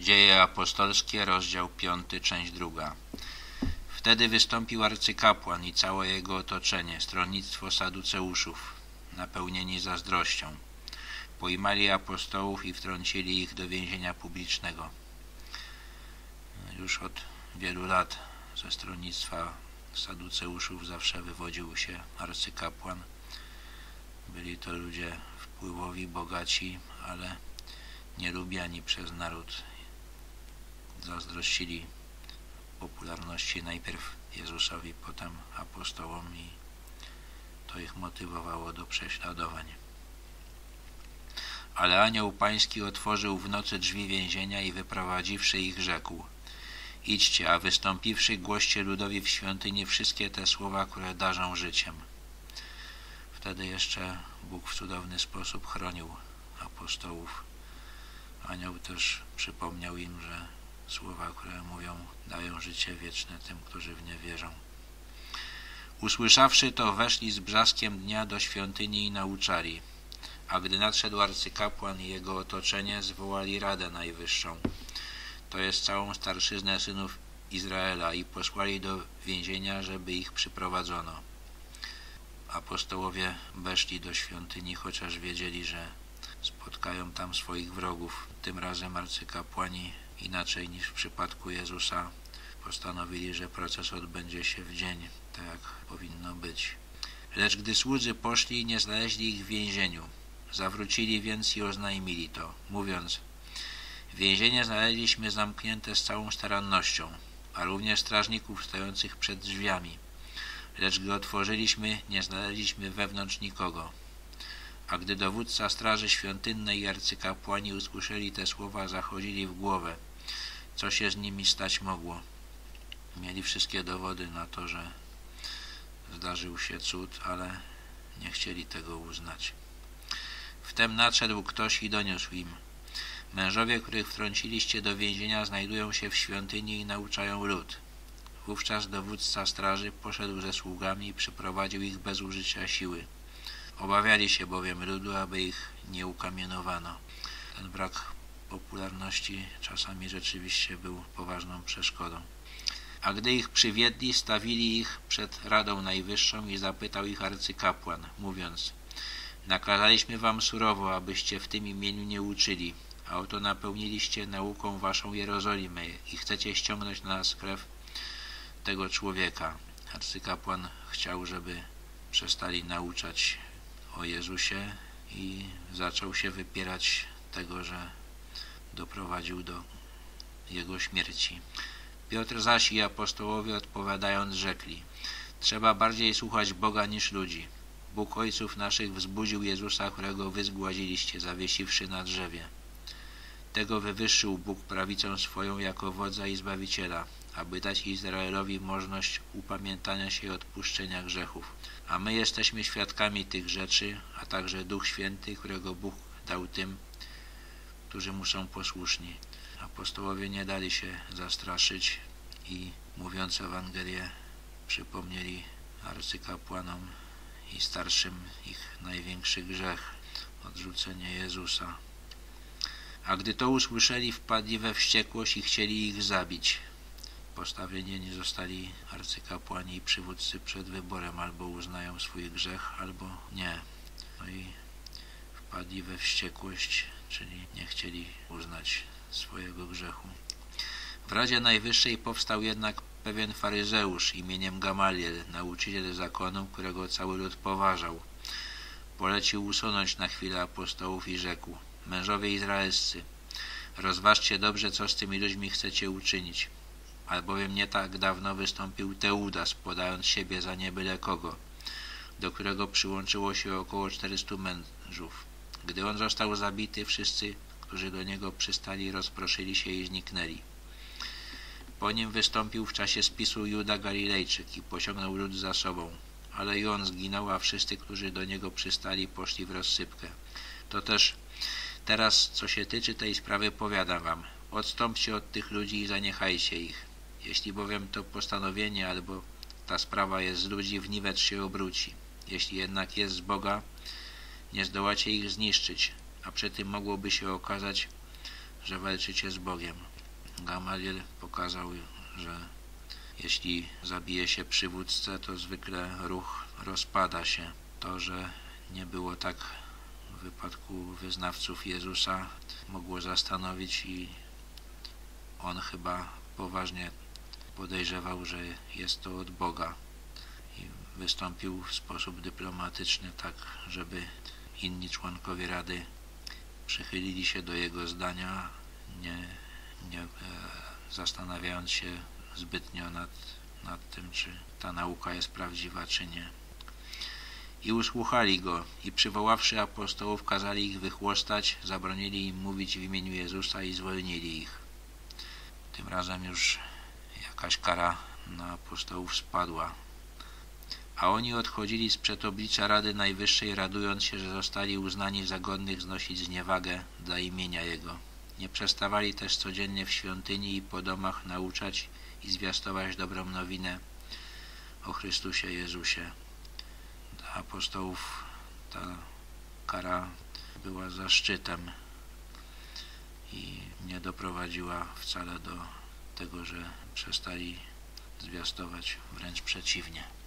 Dzieje apostolskie, rozdział 5, część 2. Wtedy wystąpił arcykapłan i całe jego otoczenie, stronnictwo saduceuszów, napełnieni zazdrością. Pojmali apostołów i wtrącili ich do więzienia publicznego. Już od wielu lat ze stronnictwa saduceuszów zawsze wywodził się arcykapłan. Byli to ludzie wpływowi, bogaci, ale nielubiani przez naród. Zazdrościli popularności najpierw Jezusowi, potem apostołom i to ich motywowało do prześladowań. Ale anioł pański otworzył w nocy drzwi więzienia i wyprowadziwszy ich rzekł: idźcie, a wystąpiwszy głoście ludowi w świątyni wszystkie te słowa, które darzą życiem. Wtedy jeszcze Bóg w cudowny sposób chronił apostołów. Anioł też przypomniał im, że słowa, które mówią, dają życie wieczne tym, którzy w nie wierzą. Usłyszawszy to, weszli z brzaskiem dnia do świątyni i nauczali. A gdy nadszedł arcykapłan i jego otoczenie, zwołali Radę Najwyższą, to jest całą starszyznę synów Izraela, i posłali do więzienia, żeby ich przyprowadzono. Apostołowie weszli do świątyni, chociaż wiedzieli, że spotkają tam swoich wrogów. Tym razem arcykapłani, inaczej niż w przypadku Jezusa, postanowili, że proces odbędzie się w dzień, tak jak powinno być. Lecz gdy słudzy poszli, nie znaleźli ich w więzieniu. Zawrócili więc i oznajmili to, mówiąc: więzienie znaleźliśmy zamknięte z całą starannością, a również strażników stojących przed drzwiami. Lecz gdy otworzyliśmy, nie znaleźliśmy wewnątrz nikogo. A gdy dowódca straży świątynnej i arcykapłani usłyszeli te słowa, zachodzili w głowę, co się z nimi stać mogło. Mieli wszystkie dowody na to, że zdarzył się cud, ale nie chcieli tego uznać. Wtem nadszedł ktoś i doniósł im: mężowie, których wtrąciliście do więzienia, znajdują się w świątyni i nauczają lud. Wówczas dowódca straży poszedł ze sługami i przyprowadził ich bez użycia siły. Obawiali się bowiem ludu, aby ich nie ukamienowano. Ten brak popularności czasami rzeczywiście był poważną przeszkodą. A gdy ich przywiedli, stawili ich przed Radą Najwyższą i zapytał ich arcykapłan, mówiąc: nakazaliśmy wam surowo, abyście w tym imieniu nie uczyli, a oto napełniliście nauką waszą Jerozolimę i chcecie ściągnąć na nas krew tego człowieka. Arcykapłan chciał, żeby przestali nauczać o Jezusie i zaczął się wypierać tego, że doprowadził do jego śmierci. Piotr zaś i apostołowie odpowiadając rzekli: trzeba bardziej słuchać Boga niż ludzi. Bóg ojców naszych wzbudził Jezusa, którego wy zgładziliście, zawiesiwszy na drzewie. Tego wywyższył Bóg prawicą swoją jako wodza i zbawiciela, aby dać Izraelowi możliwość upamiętania się i odpuszczenia grzechów. A my jesteśmy świadkami tych rzeczy, a także Duch Święty, którego Bóg dał tym, którzy mu są posłuszni. Apostołowie nie dali się zastraszyć i mówiąc Ewangelię przypomnieli arcykapłanom i starszym ich największy grzech, odrzucenie Jezusa. A gdy to usłyszeli, wpadli we wściekłość i chcieli ich zabić. Postawieni zostali arcykapłani i przywódcy przed wyborem: albo uznają swój grzech, albo nie. No i wpadli we wściekłość, czyli nie chcieli uznać swojego grzechu. W Radzie Najwyższej powstał jednak pewien faryzeusz imieniem Gamaliel, nauczyciel zakonu, którego cały lud poważał. Polecił usunąć na chwilę apostołów i rzekł: mężowie izraelscy, rozważcie dobrze, co z tymi ludźmi chcecie uczynić. Albowiem nie tak dawno wystąpił Teudas, podając siebie za nie byle kogo, do którego przyłączyło się około 400 mężów. Gdy on został zabity, wszyscy, którzy do niego przystali, rozproszyli się i zniknęli. Po nim wystąpił w czasie spisu Juda Galilejczyk i pociągnął lud za sobą, ale i on zginął, a wszyscy, którzy do niego przystali, poszli w rozsypkę. To też teraz, co się tyczy tej sprawy, powiadam wam: odstąpcie od tych ludzi i zaniechajcie ich. Jeśli bowiem to postanowienie albo ta sprawa jest z ludzi, w niwecz się obróci. Jeśli jednak jest z Boga, nie zdołacie ich zniszczyć, a przy tym mogłoby się okazać, że walczycie z Bogiem. Gamaliel pokazał, że jeśli zabije się przywódcę, to zwykle ruch rozpada się. To, że nie było tak w wypadku wyznawców Jezusa, mogło zastanowić i on chyba poważnie podejrzewał, że jest to od Boga i wystąpił w sposób dyplomatyczny, tak żeby inni członkowie Rady przychylili się do jego zdania, nie zastanawiając się zbytnio nad tym, czy ta nauka jest prawdziwa, czy nie. I usłuchali go i przywoławszy apostołów, kazali ich wychłostać, zabronili im mówić w imieniu Jezusa i zwolnili ich. Tym razem już jakaś kara na apostołów spadła. A oni odchodzili sprzed oblicza Rady Najwyższej, radując się, że zostali uznani za godnych znosić zniewagę dla imienia Jego. Nie przestawali też codziennie w świątyni i po domach nauczać i zwiastować dobrą nowinę o Chrystusie Jezusie. Dla apostołów ta kara była zaszczytem i nie doprowadziła wcale do tego, że przestali zwiastować, wręcz przeciwnie.